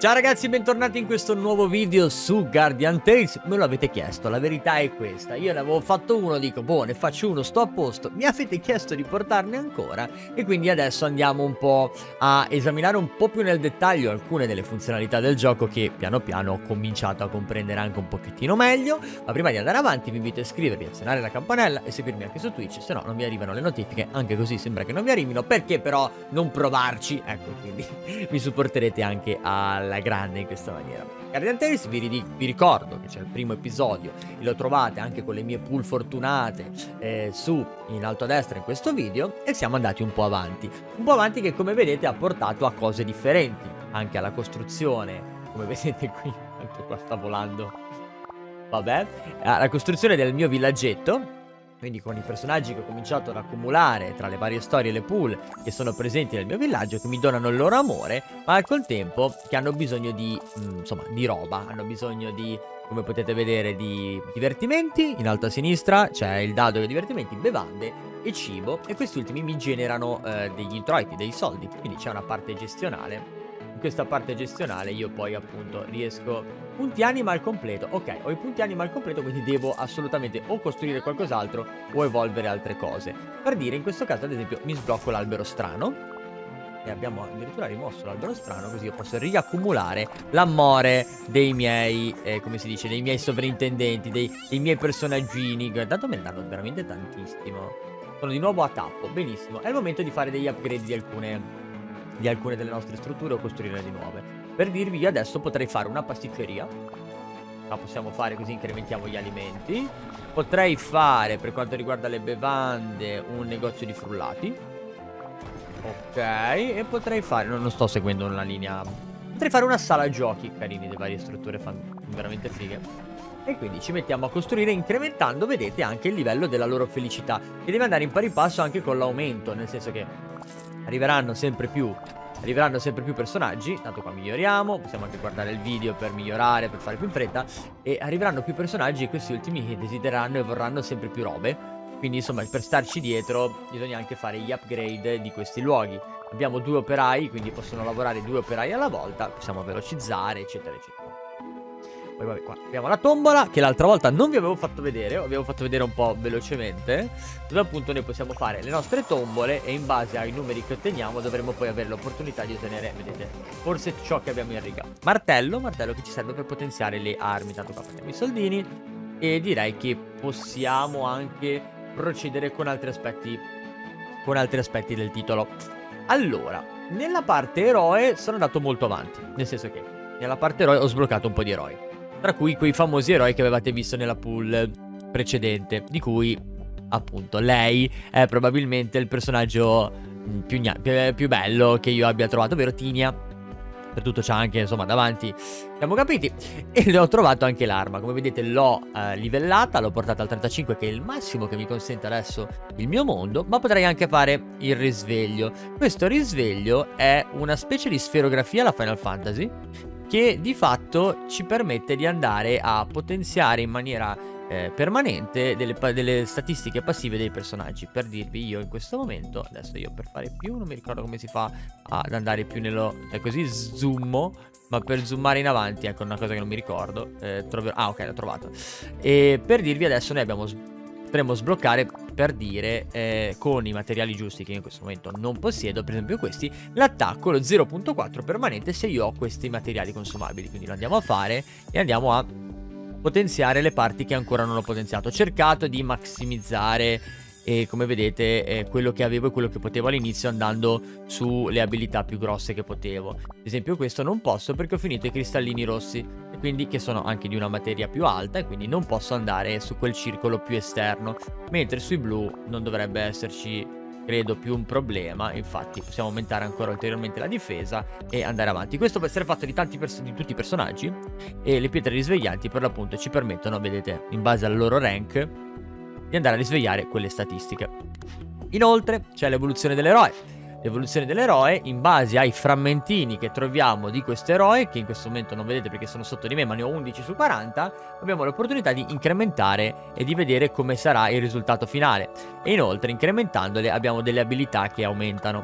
Ciao ragazzi, bentornati in questo nuovo video su Guardian Tales. Me lo avete chiesto, la verità è questa. Io ne avevo fatto uno, dico, boh, ne faccio uno, sto a posto. Mi avete chiesto di portarne ancora e quindi adesso andiamo un po' a esaminare un po' più nel dettaglio alcune delle funzionalità del gioco che piano piano ho cominciato a comprendere anche un pochettino meglio. Ma prima di andare avanti vi invito a iscrivervi, azionare la campanella e seguirmi anche su Twitch, se no non vi arrivano le notifiche, anche così sembra che non vi arrivino, perché però non provarci? Ecco, quindi mi supporterete anche alla grande in questa maniera. Guardian Tales vi ricordo che c'è il primo episodio e lo trovate anche con le mie pool fortunate su in alto a destra in questo video, e siamo andati un po' avanti che come vedete ha portato a cose differenti, anche alla costruzione, come vedete qui, anche qua sta volando, vabbè, alla costruzione del mio villaggetto. Quindi con i personaggi che ho cominciato ad accumulare tra le varie storie e le pool che sono presenti nel mio villaggio, che mi donano il loro amore, ma al contempo che hanno bisogno di, insomma, di roba, hanno bisogno di, come potete vedere, di divertimenti. In alto a sinistra c'è il dado dei divertimenti, bevande e cibo, e questi ultimi mi generano degli introiti, dei soldi, quindi c'è una parte gestionale. In questa parte gestionale io poi appunto riesco punti anima al completo. Ok, ho i punti anima al completo, quindi devo assolutamente o costruire qualcos'altro o evolvere altre cose. Per dire, in questo caso ad esempio mi sblocco l'albero strano e abbiamo addirittura rimosso l'albero strano, così io posso riaccumulare l'amore dei miei, come si dice, dei miei sovrintendenti, dei miei personaggini. Guardate, me ne danno veramente tantissimo. Sono di nuovo a tappo, benissimo. È il momento di fare degli upgrade di alcune delle nostre strutture o costruire di nuove. Per dirvi, io adesso potrei fare una pasticceria, la possiamo fare così incrementiamo gli alimenti. Potrei fare, per quanto riguarda le bevande, un negozio di frullati. Ok, e potrei fare, non sto seguendo una linea, potrei fare una sala giochi, carini, le varie strutture veramente fighe. E quindi ci mettiamo a costruire, incrementando, vedete, anche il livello della loro felicità, che deve andare in pari passo anche con l'aumento, nel senso che arriveranno sempre più personaggi. Tanto qua miglioriamo, possiamo anche guardare il video per migliorare, per fare più in fretta. E arriveranno più personaggi e questi ultimi desidereranno e vorranno sempre più robe. Quindi insomma, per starci dietro bisogna anche fare gli upgrade di questi luoghi. Abbiamo 2 operai, quindi possono lavorare 2 operai alla volta. Possiamo velocizzare, eccetera eccetera. Poi vabbè, qua abbiamo la tombola, che l'altra volta non vi avevo fatto vedere, avevo fatto vedere un po' velocemente, dove appunto noi possiamo fare le nostre tombole e in base ai numeri che otteniamo dovremo poi avere l'opportunità di ottenere, vedete, forse ciò che abbiamo in riga. Martello che ci serve per potenziare le armi, tanto qua prendiamo i soldini, e direi che possiamo anche procedere con altri aspetti del titolo. Allora, nella parte eroe sono andato molto avanti, nel senso che nella parte eroe ho sbloccato un po' di eroi, tra cui quei famosi eroi che avevate visto nella pool precedente, di cui appunto lei è probabilmente il personaggio più bello che io abbia trovato, ovvero Tinia. Per tutto c'ha anche, insomma, davanti, siamo capiti. E le ho trovato anche l'arma, come vedete l'ho livellata, l'ho portata al 35, che è il massimo che mi consente adesso il mio mondo. Ma potrei anche fare il risveglio. Questo risveglio è una specie di sferografia alla Final Fantasy, che di fatto ci permette di andare a potenziare in maniera permanente delle statistiche passive dei personaggi. Per dirvi, io in questo momento, adesso io per fare più non mi ricordo come si fa ad andare più nello, così zoommo, ma per zoomare in avanti, ecco, una cosa che non mi ricordo, ah ok, l'ho trovato. E per dirvi, adesso noi potremmo sbloccare, per dire, con i materiali giusti che io in questo momento non possiedo, per esempio questi, l'attacco, lo 0.4 permanente se io ho questi materiali consumabili. Quindi lo andiamo a fare e andiamo a potenziare le parti che ancora non ho potenziato. Ho cercato di massimizzare, come vedete, quello che avevo e quello che potevo all'inizio, andando sulle abilità più grosse che potevo. Ad esempio questo non posso perché ho finito i cristallini rossi, e quindi che sono anche di una materia più alta, e quindi non posso andare su quel circolo più esterno, mentre sui blu non dovrebbe esserci, credo, più un problema. Infatti possiamo aumentare ancora ulteriormente la difesa e andare avanti. Questo può essere fatto di tutti i personaggi, e le pietre risveglianti per l'appunto ci permettono, vedete, in base al loro rank, di andare a risvegliare quelle statistiche. Inoltre c'è l'evoluzione dell'eroe. L'evoluzione dell'eroe, in base ai frammentini che troviamo di questo eroe, che in questo momento non vedete perché sono sotto di me, ma ne ho 11 su 40, abbiamo l'opportunità di incrementare e di vedere come sarà il risultato finale. E inoltre, incrementandole, abbiamo delle abilità che aumentano.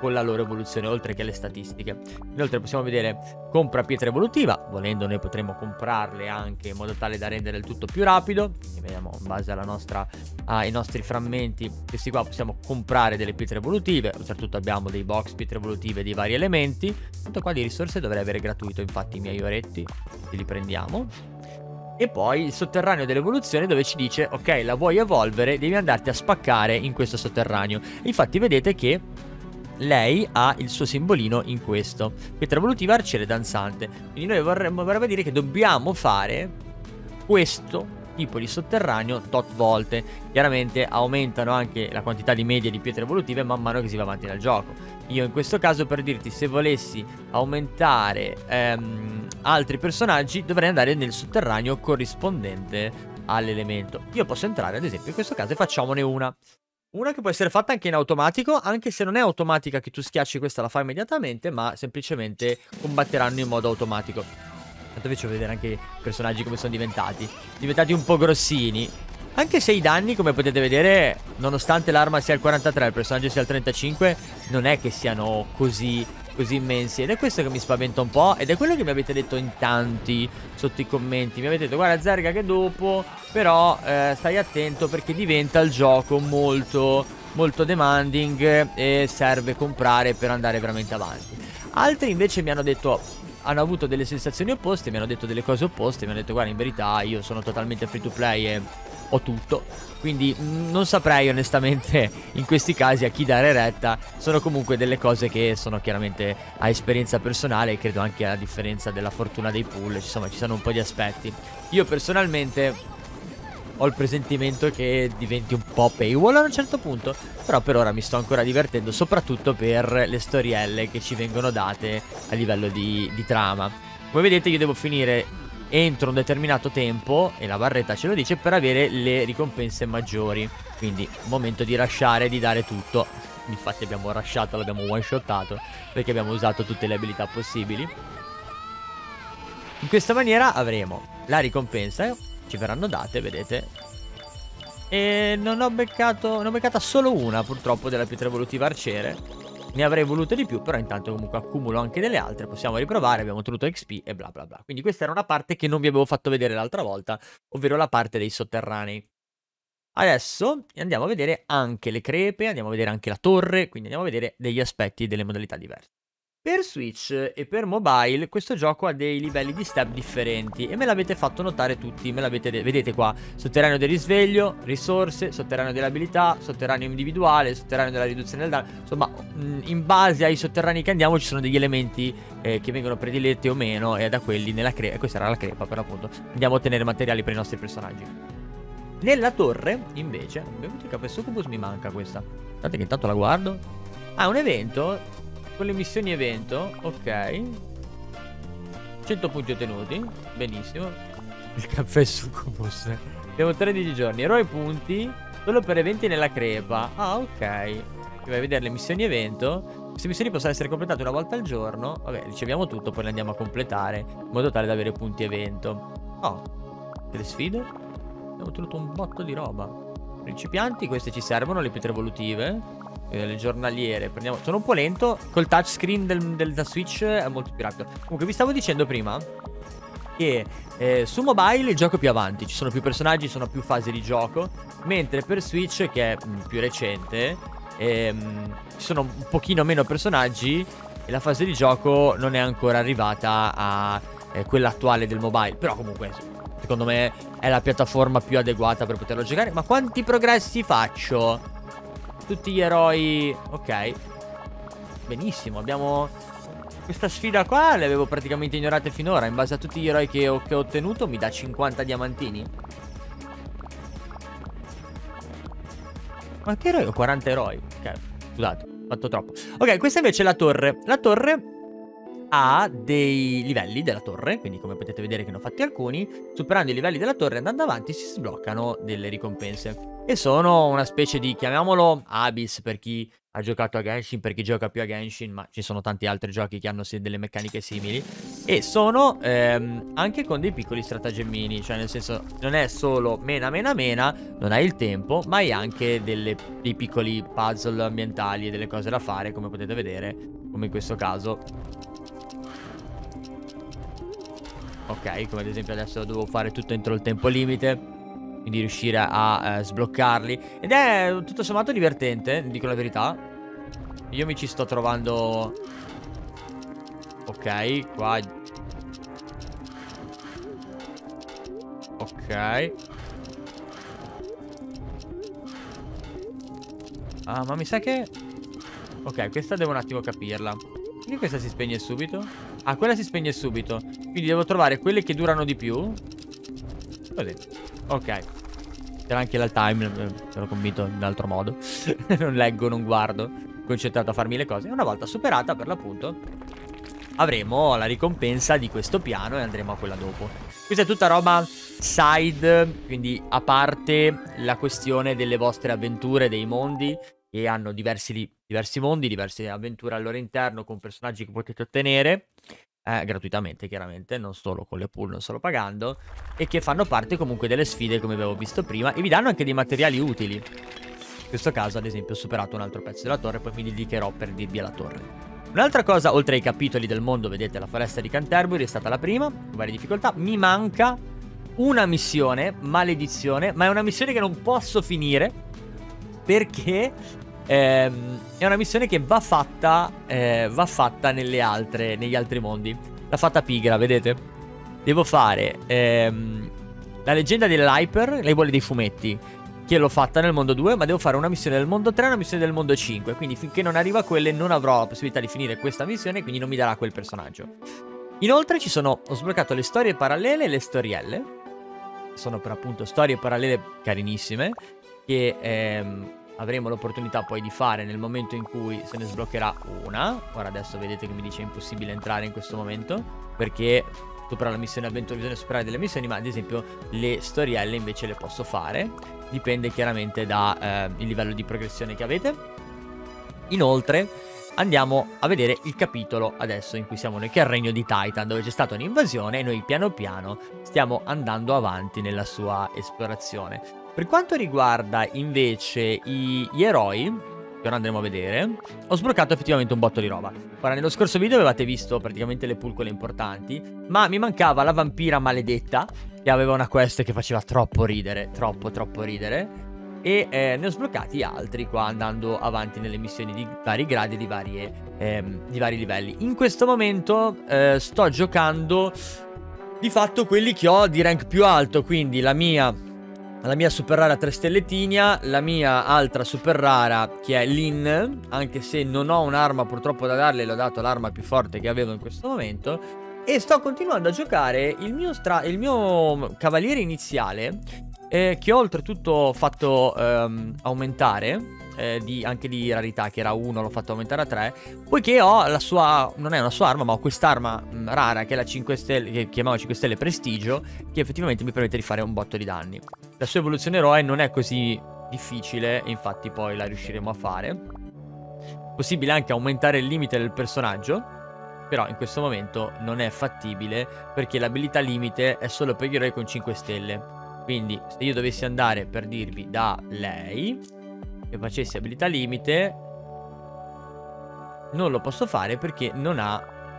con la loro evoluzione, oltre che le statistiche. Inoltre possiamo vedere compra pietra evolutiva, volendo noi potremmo comprarle anche in modo tale da rendere il tutto più rapido. E vediamo in base alla nostra, ai nostri frammenti, questi qua possiamo comprare delle pietre evolutive, oltretutto abbiamo dei box pietre evolutive di vari elementi. Tutto qua di risorse dovrei avere gratuito, infatti i miei oretti li prendiamo. E poi il sotterraneo dell'evoluzione dove ci dice ok, la vuoi evolvere, devi andarti a spaccare in questo sotterraneo. Infatti vedete che lei ha il suo simbolino in questo, pietra evolutiva arciere danzante. Quindi noi vorrebbe dire che dobbiamo fare questo tipo di sotterraneo tot volte. Chiaramente aumentano anche la quantità di media di pietre evolutive man mano che si va avanti nel gioco. Io in questo caso, per dirti, se volessi aumentare altri personaggi dovrei andare nel sotterraneo corrispondente all'elemento. Io posso entrare ad esempio in questo caso e facciamone una che può essere fatta anche in automatico, anche se non è automatica che tu schiacci questa la fai immediatamente, ma semplicemente combatteranno in modo automatico. Tanto vi faccio vedere anche i personaggi come sono diventati un po' grossini. Anche se i danni, come potete vedere, nonostante l'arma sia al 43 e il personaggio sia al 35, non è che siano così immensi. Ed è questo che mi spaventa un po', ed è quello che mi avete detto in tanti sotto i commenti. Mi avete detto guarda Zerga che dopo, però stai attento perché diventa il gioco molto demanding e serve comprare per andare veramente avanti. Altri invece mi hanno detto, hanno avuto delle sensazioni opposte, mi hanno detto delle cose opposte, mi hanno detto guarda in verità io sono totalmente free to play e ho tutto. Quindi non saprei onestamente in questi casi a chi dare retta. Sono comunque delle cose che sono chiaramente a esperienza personale e credo anche a differenza della fortuna dei pool. Insomma ci sono un po' di aspetti. Io personalmente ho il presentimento che diventi un po' paywall a un certo punto, però per ora mi sto ancora divertendo, soprattutto per le storielle che ci vengono date a livello di trama. Come vedete io devo finire entro un determinato tempo, e la barretta ce lo dice, per avere le ricompense maggiori. Quindi momento di rushare, di dare tutto. Infatti abbiamo rushato, l'abbiamo one shottato perché abbiamo usato tutte le abilità possibili. In questa maniera avremo la ricompensa, ci verranno date, vedete. E non ho beccata solo una purtroppo della pietra evolutiva arciere. Ne avrei voluto di più, però intanto comunque accumulo anche delle altre. Possiamo riprovare, abbiamo ottenuto XP e bla bla bla. Quindi questa era una parte che non vi avevo fatto vedere l'altra volta, ovvero la parte dei sotterranei. Adesso andiamo a vedere anche le crepe, andiamo a vedere anche la torre, quindi andiamo a vedere degli aspetti delle modalità diverse. Per Switch e per mobile questo gioco ha dei livelli di step differenti e me l'avete fatto notare tutti, vedete qua, sotterraneo del risveglio, risorse, sotterraneo dell'abilità, sotterraneo individuale, sotterraneo della riduzione del danno. Insomma, in base ai sotterranei che andiamo ci sono degli elementi che vengono prediletti o meno, e da quelli nella crepa, questa era la crepa per l'appunto, andiamo a ottenere materiali per i nostri personaggi. Nella torre invece, il capo succubus mi manca questa, guardate che intanto la guardo. Ah, un evento con le missioni evento, ok. 100 punti ottenuti, benissimo. Il caffè succubus. Abbiamo 13 giorni, eroe punti solo per eventi nella crepa. Ah, ok. Vai a vedere le missioni evento. Queste missioni possono essere completate una volta al giorno. Vabbè, riceviamo tutto, poi le andiamo a completare in modo tale da avere punti evento. Oh, delle sfide. Abbiamo ottenuto un botto di roba. Principianti, queste ci servono, le pietre evolutive. Le giornaliere, prendiamo. Sono un po' lento. Col touchscreen da Switch è molto più rapido. Comunque vi stavo dicendo prima che su mobile il gioco è più avanti, ci sono più personaggi, ci sono più fasi di gioco. Mentre per Switch, che è più recente, ci sono un pochino meno personaggi e la fase di gioco non è ancora arrivata a quella attuale del mobile. Però comunque secondo me è la piattaforma più adeguata per poterlo giocare. Ma quanti progressi faccio? Tutti gli eroi. Ok. Benissimo. Abbiamo questa sfida qua. Le avevo praticamente ignorate finora. In base a tutti gli eroi che ho ottenuto mi dà 50 diamantini. Quanti eroi? Ho 40 eroi. Ok, scusate, ho fatto troppo. Ok, questa invece è la torre. La torre ha dei livelli della torre, quindi come potete vedere che ne ho fatti alcuni, superando i livelli della torre e andando avanti si sbloccano delle ricompense. E sono una specie di, chiamiamolo Abyss per chi ha giocato a Genshin, per chi gioca più a Genshin, ma ci sono tanti altri giochi che hanno delle meccaniche simili. E sono anche con dei piccoli stratagemmini, cioè nel senso non è solo mena mena mena, non hai il tempo, ma hai anche dei piccoli puzzle ambientali e delle cose da fare, come potete vedere, come in questo caso. Ok, come ad esempio adesso devo fare tutto entro il tempo limite, quindi riuscire a sbloccarli. Ed è tutto sommato divertente, dico la verità. Io mi ci sto trovando. Ok, qua. Ok. Ah, ma mi sa che... Ok, questa devo un attimo capirla. Quindi questa si spegne subito? Ah, quella si spegne subito. Quindi devo trovare quelle che durano di più. Così. Ok. C'era anche la time, ero convinto in altro modo. Non leggo, non guardo. Concentrato a farmi le cose. Una volta superata, per l'appunto, avremo la ricompensa di questo piano e andremo a quella dopo. Questa è tutta roba side, quindi a parte la questione delle vostre avventure, dei mondi, che hanno diversi mondi, diverse avventure al loro interno, con personaggi che potete ottenere. Gratuitamente chiaramente, non solo con le pull, non solo pagando, e che fanno parte comunque delle sfide come avevo visto prima, e vi danno anche dei materiali utili. In questo caso ad esempio ho superato un altro pezzo della torre, poi mi dedicherò per dirvi alla torre. Un'altra cosa, oltre ai capitoli del mondo, vedete la foresta di Canterbury è stata la prima, con varie difficoltà. Mi manca una missione, maledizione, ma è una missione che non posso finire perché è una missione che va fatta negli altri mondi. L'ha fatta pigra, vedete? Devo fare la leggenda dell'Hyper, lei vuole dei fumetti, che l'ho fatta nel mondo 2, ma devo fare una missione del mondo 3 e una missione del mondo 5. Quindi finché non arriva a quelle non avrò la possibilità di finire questa missione, quindi non mi darà quel personaggio. Inoltre ho sbloccato le storie parallele e le storielle. Sono per appunto storie parallele carinissime, che avremo l'opportunità poi di fare nel momento in cui se ne sbloccherà una. Ora adesso vedete che mi dice è impossibile entrare in questo momento, perché sopra la missione avventura bisogna superare delle missioni, ma ad esempio le storielle invece le posso fare. Dipende chiaramente dal livello di progressione che avete. Inoltre andiamo a vedere il capitolo adesso in cui siamo noi, che è il regno di Titan, dove c'è stata un'invasione e noi piano piano stiamo andando avanti nella sua esplorazione. Per quanto riguarda invece gli eroi, che ora andremo a vedere, ho sbloccato effettivamente un botto di roba. Ora, nello scorso video avevate visto praticamente le pull, quelle importanti, ma mi mancava la vampira maledetta, che aveva una quest che faceva troppo ridere, troppo ridere, e ne ho sbloccati altri qua andando avanti nelle missioni di vari gradi, di vari livelli. In questo momento sto giocando di fatto quelli che ho di rank più alto, quindi la mia super rara 3 stelle Tinia, la mia altra super rara che è Lin, anche se non ho un'arma purtroppo da darle, l'ho dato l'arma più forte che avevo in questo momento. E sto continuando a giocare il mio cavaliere iniziale, che ho oltretutto fatto aumentare anche di rarità, che era 1, l'ho fatto aumentare a 3, poiché ho la sua, non è una sua arma, ma ho quest'arma rara che è la 5 stelle, che chiamavo 5 stelle prestigio, che effettivamente mi permette di fare un botto di danni. La sua evoluzione eroe non è così difficile, infatti poi la riusciremo a fare. Possibile anche aumentare il limite del personaggio, però in questo momento non è fattibile perché l'abilità limite è solo per gli eroi con 5 stelle. Quindi se io dovessi andare, per dirvi, da lei e facessi abilità limite, non lo posso fare perché non ha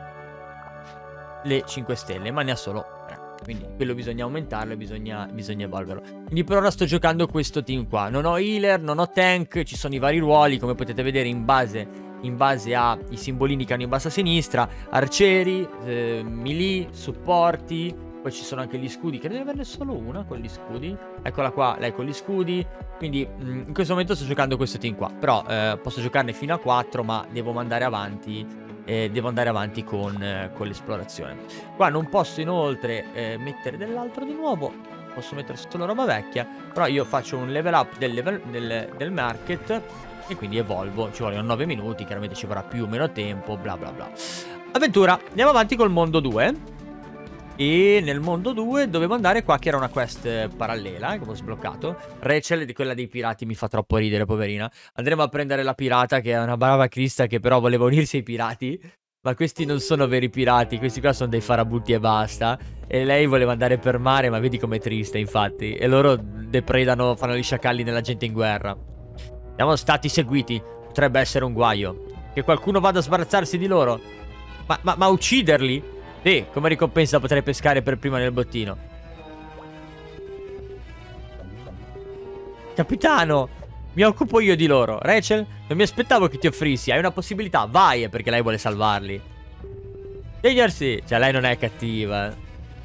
le 5 stelle, ma ne ha solo 3. Quindi quello bisogna aumentarlo e bisogna evolverlo. Quindi per ora sto giocando questo team qua. Non ho healer, non ho tank, ci sono i vari ruoli, come potete vedere in base ai simbolini che hanno in basso a sinistra. Arcieri, melee, supporti. Poi ci sono anche gli scudi, che deve averne solo una con gli scudi. Eccola qua, lei con gli scudi. Quindi in questo momento sto giocando questo team qua. Però posso giocarne fino a 4, ma devo andare avanti. Devo andare avanti con l'esplorazione. Qua non posso inoltre mettere dell'altro di nuovo. Posso mettere solo roba vecchia. Però io faccio un level up del market e quindi evolvo. Ci vogliono 9 minuti, chiaramente ci vorrà più o meno tempo, bla bla bla. Avventura, andiamo avanti col mondo 2. E nel mondo 2 dovevo andare qua, che era una quest parallela che avevo sbloccato. Rachel, di quella dei pirati, mi fa troppo ridere, poverina. Andremo a prendere la pirata, che è una brava crista, che però voleva unirsi ai pirati. Ma questi non sono veri pirati, questi qua sono dei farabutti e basta. E lei voleva andare per mare, ma vedi com'è triste, infatti. E loro depredano, fanno gli sciacalli nella gente in guerra. Siamo stati seguiti, potrebbe essere un guaio. Che qualcuno vada a sbarazzarsi di loro. Ma ucciderli? Sì, come ricompensa potrei pescare per prima nel bottino. Capitano, mi occupo io di loro. Rachel, non mi aspettavo che ti offrissi. Hai una possibilità, vai, perché lei vuole salvarli. Signor, cioè lei non è cattiva.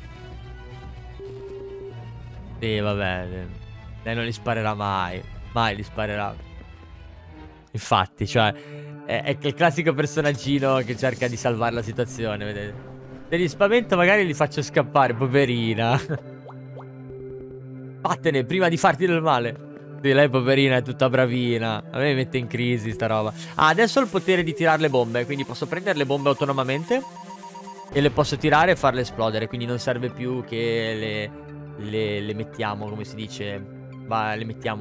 Sì, vabbè. Lei non li sparerà mai. Mai li sparerà. Infatti, cioè è il classico personaggino che cerca di salvare la situazione, vedete. Se li spavento magari li faccio scappare, poverina. Vattene prima di farti del male. Sì, lei poverina è tutta bravina. A me mette in crisi sta roba. Ah, adesso ho il potere di tirare le bombe, quindi posso prendere le bombe autonomamente e le posso tirare e farle esplodere. Quindi non serve più che le mettiamo, come si dice, le mettiamo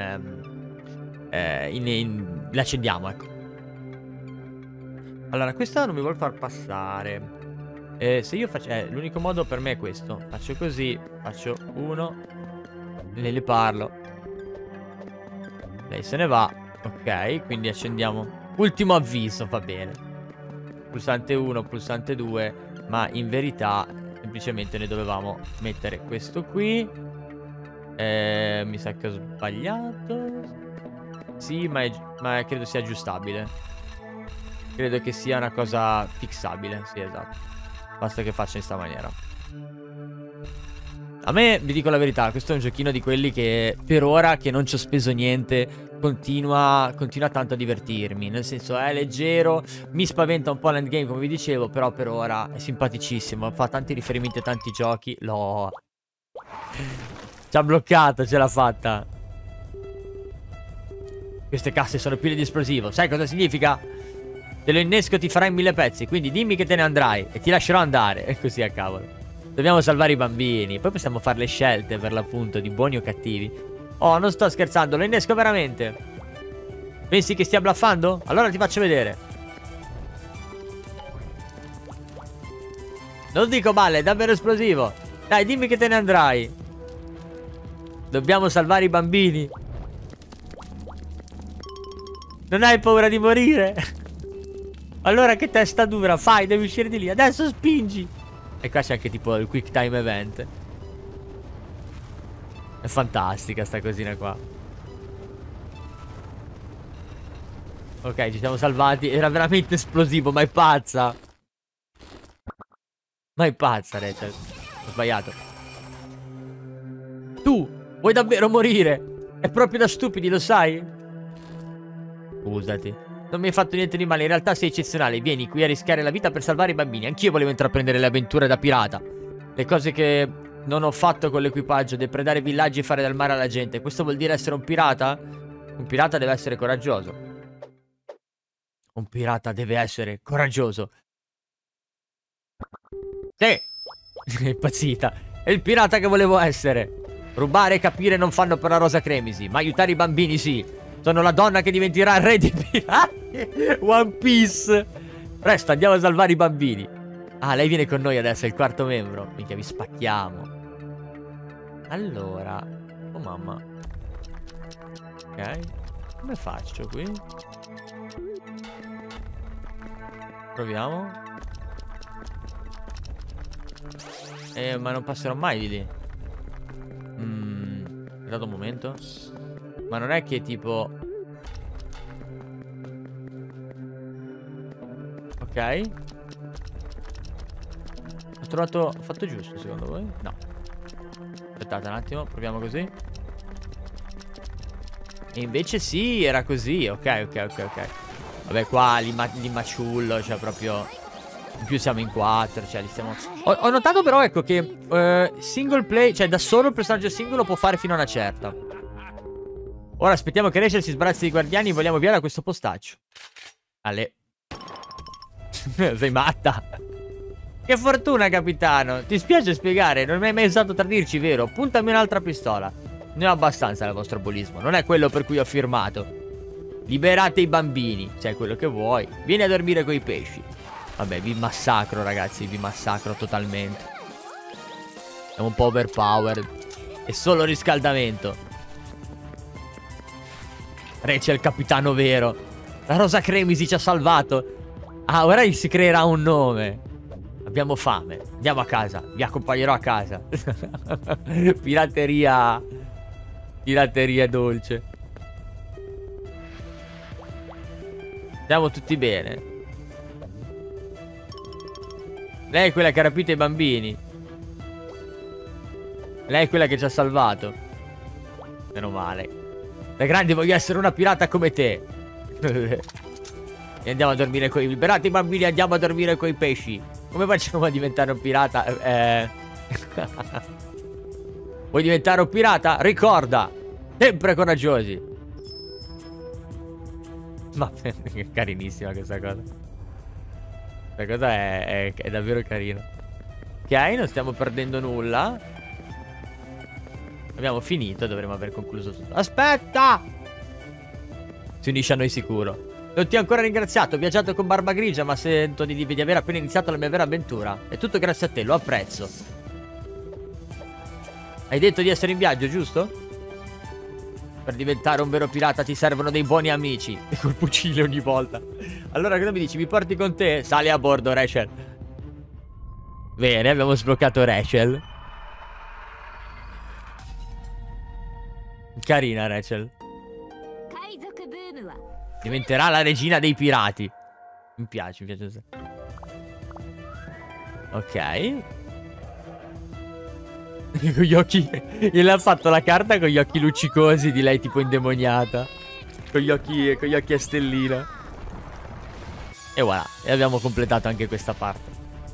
le accendiamo, ecco. Allora, questa non mi vuol far passare. Se io faccio... l'unico modo per me è questo. Faccio così. Faccio uno. Le parlo. Lei se ne va. Ok, quindi accendiamo. Ultimo avviso, va bene. Pulsante 1, pulsante 2. Ma in verità semplicemente ne dovevamo mettere questo qui. Mi sa che ho sbagliato. Sì, ma credo sia aggiustabile. Credo che sia una cosa fissabile. Sì, esatto. Basta che faccia in sta maniera. A me, vi dico la verità, questo è un giochino di quelli che per ora che non ci ho speso niente continua tanto a divertirmi. Nel senso è leggero, mi spaventa un po' l'endgame come vi dicevo, però per ora è simpaticissimo. Fa tanti riferimenti a tanti giochi. Ci ha bloccato, ce l'ha fatta. Queste casse sono piene di esplosivo. Sai cosa significa? Te lo innesco ti farà in 1000 pezzi. Quindi dimmi che te ne andrai e ti lascerò andare. E così a cavolo. Dobbiamo salvare i bambini. Poi possiamo fare le scelte per l'appunto di buoni o cattivi. Oh, non sto scherzando, lo innesco veramente. Pensi che stia bluffando? Allora ti faccio vedere. Non dico male, è davvero esplosivo. Dai, dimmi che te ne andrai. Dobbiamo salvare i bambini. Non hai paura di morire? Allora che testa dura, fai, devi uscire di lì. Adesso spingi. E qua c'è anche tipo il quick time event. È fantastica sta cosina qua. Ok, ci siamo salvati. Era veramente esplosivo, ma è pazza. Ma è pazza, Rachel. Ho sbagliato. Tu vuoi davvero morire? È proprio da stupidi, lo sai? Scusati. Non mi hai fatto niente di male, in realtà sei eccezionale. Vieni qui a rischiare la vita per salvare i bambini. Anch'io volevo intraprendere le avventure da pirata. Le cose che non ho fatto con l'equipaggio, depredare villaggi e fare del male alla gente. Questo vuol dire essere un pirata? Un pirata deve essere coraggioso. Un pirata deve essere coraggioso. Sì. È impazzita. È il pirata che volevo essere. Rubare e capire non fanno per la Rosa Cremisi, ma aiutare i bambini sì. Sono la donna che diventerà il re dei pirati. One Piece. Presto, andiamo a salvare i bambini. Ah, lei viene con noi adesso, è il quarto membro. Minchia, vi spacchiamo. Allora. Oh mamma. Ok. Come faccio qui? Proviamo. Ma non passerò mai di lì. Aspettate un momento. Ma non è che tipo... Ok. Ho fatto giusto secondo voi? No. Aspettate un attimo, proviamo così. E invece sì, era così. Ok. Vabbè, qua li maciullo, cioè proprio... In più siamo in 4, cioè li stiamo... Ho notato però, ecco, che single play, cioè da solo il personaggio singolo può fare fino a una certa. Ora aspettiamo che Rachel si sbarazzi dei guardiani e vogliamo via da questo postaccio. Ale. Sei matta? Che fortuna, capitano. Ti spiace spiegare, non mi hai mai usato tradirci, vero? Puntami un'altra pistola. Ne ho abbastanza del vostro bullismo. Non è quello per cui ho firmato. Liberate i bambini. Se è quello che vuoi. Vieni a dormire coi pesci. Vabbè, vi massacro, ragazzi. Vi massacro totalmente. Siamo un po' overpowered. È solo riscaldamento. Rece è il capitano vero. La Rosa Cremisi ci ha salvato. Ah, ora gli si creerà un nome. Abbiamo fame. Andiamo a casa. Vi accompagnerò a casa. Pirateria. Pirateria dolce. Stiamo tutti bene. Lei è quella che ha rapito i bambini. Lei è quella che ci ha salvato. Meno male. Da grande voglio essere una pirata come te. E andiamo a dormire coi... Liberate i bambini, andiamo a dormire coi pesci. Come facciamo a diventare un pirata? Vuoi diventare un pirata? Ricorda, sempre coraggiosi. Ma è carinissima questa cosa. Questa cosa è davvero carina. Ok, non stiamo perdendo nulla. Abbiamo finito, dovremmo aver concluso tutto. Aspetta! Si unisce a noi sicuro. Non ti ho ancora ringraziato, ho viaggiato con Barba Grigia, ma sento di aver appena iniziato la mia vera avventura. È tutto grazie a te, lo apprezzo. Hai detto di essere in viaggio, giusto? Per diventare un vero pirata ti servono dei buoni amici. E col fucile ogni volta. Allora cosa mi dici? Mi porti con te? Sali a bordo, Rachel. Bene, abbiamo sbloccato Rachel. Carina Rachel. Diventerà la regina dei pirati. Mi piace. Ok. Con gli occhi. Gliel'ha ha fatto la carta con gli occhi luccicosi di lei tipo indemoniata. Con gli occhi a stellina. E voilà. E abbiamo completato anche questa parte.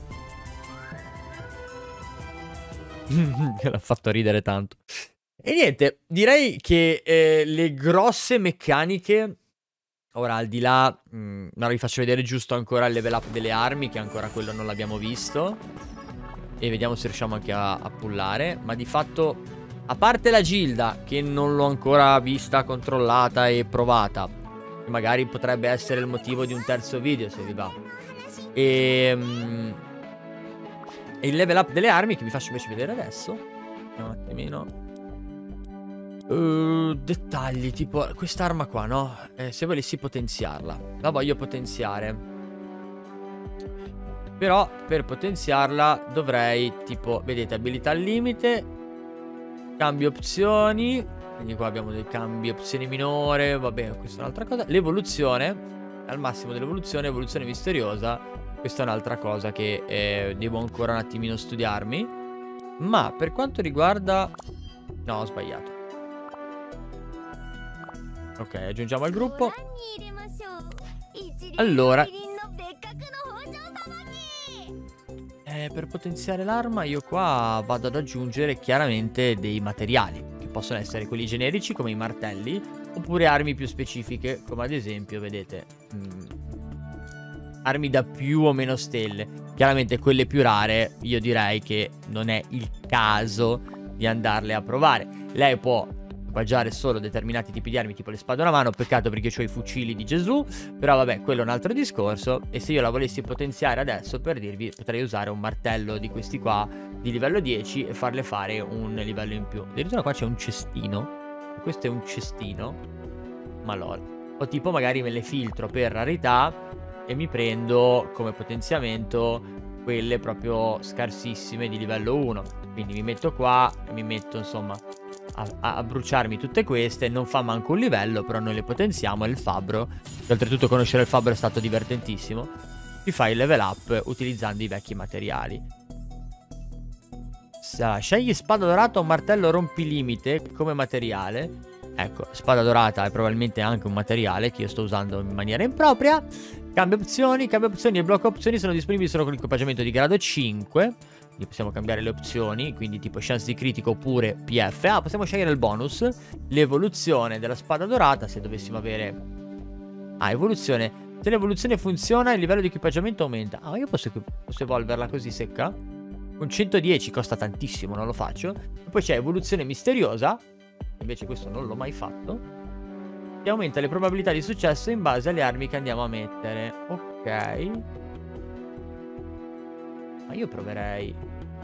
L'ha fatto ridere tanto. E niente, direi che le grosse meccaniche... Ora al di là, ora vi faccio vedere giusto ancora il level up delle armi, che ancora quello non l'abbiamo visto. E vediamo se riusciamo anche a pullare. Ma di fatto, a parte la Gilda, che non l'ho ancora vista, controllata e provata, che magari potrebbe essere il motivo di un terzo video se vi va. E il level up delle armi, che vi faccio invece vedere adesso. Un attimino. Dettagli, tipo quest'arma qua, no? Se volessi potenziarla, la voglio potenziare. Però per potenziarla dovrei, tipo, vedete, abilità al limite, cambio opzioni. Quindi qua abbiamo dei cambi opzioni minore. Va bene, questa è un'altra cosa. L'evoluzione, al massimo dell'evoluzione, evoluzione misteriosa. Questa è un'altra cosa che devo ancora un attimino studiarmi. Ma per quanto riguarda... No, ho sbagliato. Ok, aggiungiamo al gruppo. Allora, per potenziare l'arma io qua vado ad aggiungere chiaramente dei materiali, che possono essere quelli generici come i martelli, oppure armi più specifiche come ad esempio, vedete, armi da più o meno stelle. Chiaramente quelle più rare io direi che non è il caso di andarle a provare. Lei può equipaggiare solo determinati tipi di armi, tipo le spade a una mano. Peccato perché ho i fucili di Gesù, però vabbè, quello è un altro discorso. E se io la volessi potenziare adesso, per dirvi, potrei usare un martello di questi qua di livello 10 e farle fare un livello in più. Addirittura qua c'è un cestino. Questo è un cestino. Ma lol. O tipo magari me le filtro per rarità e mi prendo come potenziamento quelle proprio scarsissime di livello 1. Quindi mi metto qua e mi metto insomma a bruciarmi tutte queste. Non fa manco un livello, però noi le potenziamo. E il fabbro, che oltretutto conoscere il fabbro è stato divertentissimo, ti fa il level up utilizzando i vecchi materiali. Scegli spada dorata o martello rompilimite come materiale. Ecco, spada dorata è probabilmente anche un materiale che io sto usando in maniera impropria. Cambia opzioni e blocco opzioni sono disponibili solo con l'equipaggiamento di grado 5. Quindi possiamo cambiare le opzioni, quindi tipo chance di critico oppure PF. Ah, possiamo scegliere il bonus, l'evoluzione della spada dorata, se dovessimo avere... Ah, evoluzione Se l'evoluzione funziona, il livello di equipaggiamento aumenta. Ah, ma io posso evolverla così secca? Con 110 costa tantissimo, non lo faccio. E poi c'è evoluzione misteriosa. Invece questo non l'ho mai fatto. E aumenta le probabilità di successo in base alle armi che andiamo a mettere. Ok. Ma io proverei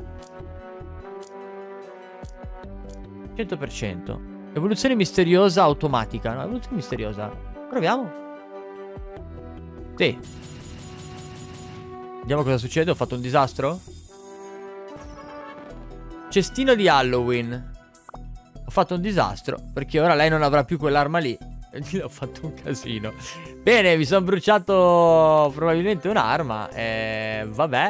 100%. Evoluzione misteriosa automatica. No, evoluzione misteriosa. Proviamo. Sì. Vediamo cosa succede. Ho fatto un disastro. Cestino di Halloween. Ho fatto un disastro, perché ora lei non avrà più quell'arma lì. E ho fatto un casino. Bene, mi sono bruciato probabilmente un'arma. Vabbè.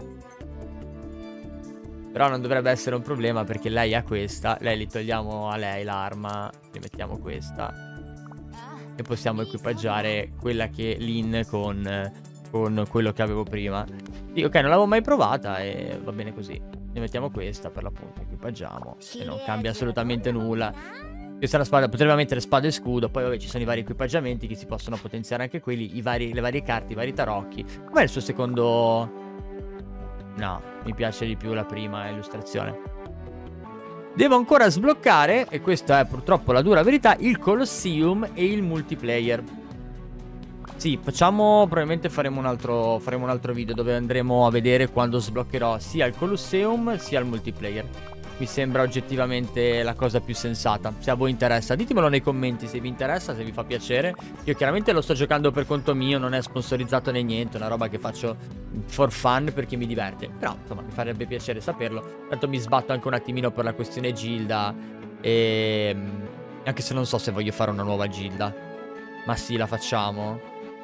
Però non dovrebbe essere un problema, perché lei ha questa. Lei li togliamo a lei l'arma. Gli mettiamo questa. E possiamo equipaggiare quella che Lynn con quello che avevo prima. Sì, ok, non l'avevo mai provata e va bene così. Ne mettiamo questa per l'appunto, equipaggiamo. E non cambia assolutamente nulla. Questa è una spada, potremmo mettere spada e scudo. Poi vabbè, ci sono i vari equipaggiamenti che si possono potenziare anche quelli. Le varie carte, i vari tarocchi. Com'è il suo secondo? No, mi piace di più la prima illustrazione. Devo ancora sbloccare, e questa è purtroppo la dura verità, il Colosseum e il multiplayer. Sì, probabilmente faremo un altro video dove andremo a vedere quando sbloccherò sia il Colosseum sia il multiplayer. Mi sembra oggettivamente la cosa più sensata. Se a voi interessa, ditemelo nei commenti se vi interessa, se vi fa piacere. Io chiaramente lo sto giocando per conto mio, non è sponsorizzato né niente, è una roba che faccio for fun perché mi diverte. Però, insomma, mi farebbe piacere saperlo. Tanto mi sbatto anche un attimino per la questione Gilda. E anche se non so se voglio fare una nuova Gilda. Ma sì, la facciamo.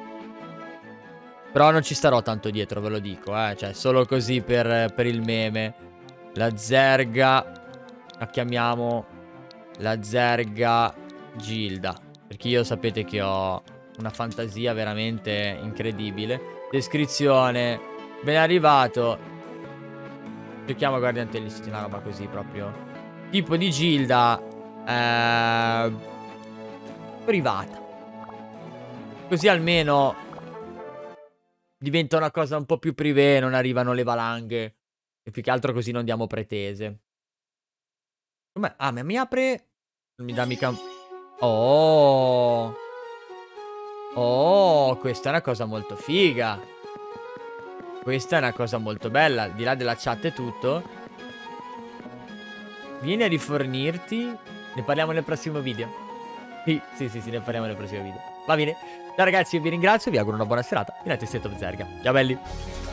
Però non ci starò tanto dietro, ve lo dico, cioè, solo così per il meme. La zerga. La chiamiamo la zerga Gilda. Perché io sapete che ho una fantasia veramente incredibile. Descrizione. Ben arrivato. Giochiamo a Guardian Tales, una roba così proprio. Tipo di Gilda privata. Così almeno diventa una cosa un po' più privé, non arrivano le valanghe. E più che altro così non diamo pretese. Com'è? Ah, ma mi apre. Non mi dà mica. Oh. Oh, questa è una cosa molto figa. Questa è una cosa molto bella. Al di là della chat e tutto. Vieni a rifornirti. Ne parliamo nel prossimo video. Sì, ne parliamo nel prossimo video. Va bene. Ciao ragazzi, io vi ringrazio. Vi auguro una buona serata. Fino a Top Zerga. Ciao belli.